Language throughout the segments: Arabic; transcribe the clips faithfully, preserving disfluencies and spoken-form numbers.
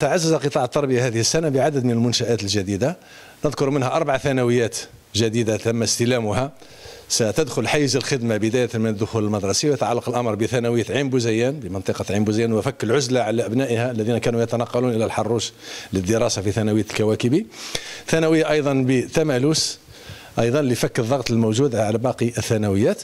تعزز قطاع التربية هذه السنة بعدد من المنشآت الجديدة، نذكر منها أربع ثانويات جديدة تم استلامها ستدخل حيز الخدمة بداية من الدخول المدرسي، ويتعلق الأمر بثانوية عين بوزيان بمنطقة عين بوزيان وفك العزلة على أبنائها الذين كانوا يتنقلون إلى الحروش للدراسة في ثانوية الكواكبي. ثانوية أيضا بتمالوس أيضا لفك الضغط الموجود على باقي الثانويات،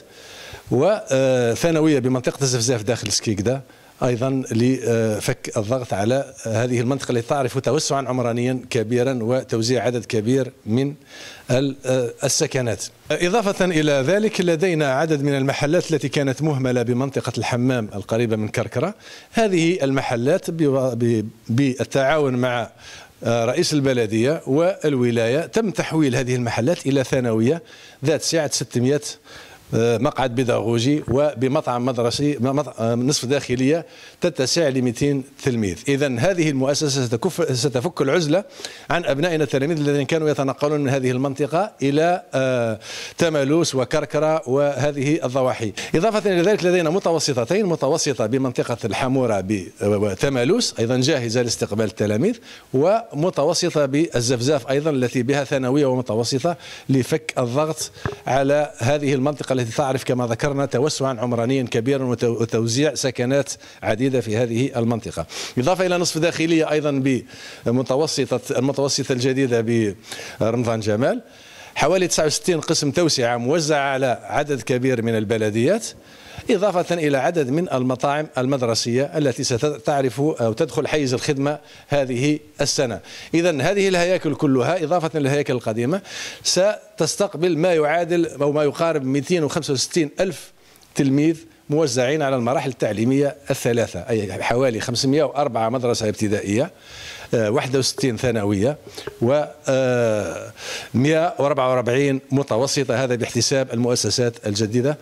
وثانوية بمنطقة الزفزاف داخل سكيكدا أيضا لفك الضغط على هذه المنطقة التي تعرف توسعا عمرانيا كبيرا وتوزيع عدد كبير من السكنات. إضافة إلى ذلك لدينا عدد من المحلات التي كانت مهملة بمنطقة الحمام القريبة من كركرة. هذه المحلات بالتعاون مع رئيس البلدية والولاية تم تحويل هذه المحلات إلى ثانوية ذات سعة ستمائة مقعد بيداغوجي وبمطعم مدرسي نصف داخلية تتسع ل مئتين تلميذ. إذا هذه المؤسسة ستكف ستفك العزلة عن أبنائنا التلاميذ الذين كانوا يتنقلون من هذه المنطقة إلى تمالوس وكركرة وهذه الضواحي. إضافة إلى ذلك لدينا متوسطتين، متوسطة بمنطقة الحمورة بتمالوس أيضا جاهزة لاستقبال التلاميذ، ومتوسطة بالزفزاف أيضا التي بها ثانوية ومتوسطة لفك الضغط على هذه المنطقة التي تعرف كما ذكرنا توسعا عمرانيا كبيرا وتوزيع سكنات عديدة في هذه المنطقة. إضافة إلى نصف داخلية أيضا بمتوسطة المتوسطة الجديدة برمضان جمال، حوالي تسعة وستين قسم توسعة موزعة على عدد كبير من البلديات، إضافة إلى عدد من المطاعم المدرسية التي ستعرف أو تدخل حيز الخدمة هذه السنة. إذا هذه الهياكل كلها إضافة للهياكل القديمة ستستقبل ما يعادل أو ما يقارب مئتين وخمسة وستين ألف تلميذ موزعين على المراحل التعليمية الثلاثة، أي حوالي خمسمائة وأربعة مدرسة ابتدائية، واحد وستين ثانوية، و مئة وأربعة وأربعين متوسطة، هذا باحتساب المؤسسات الجديدة.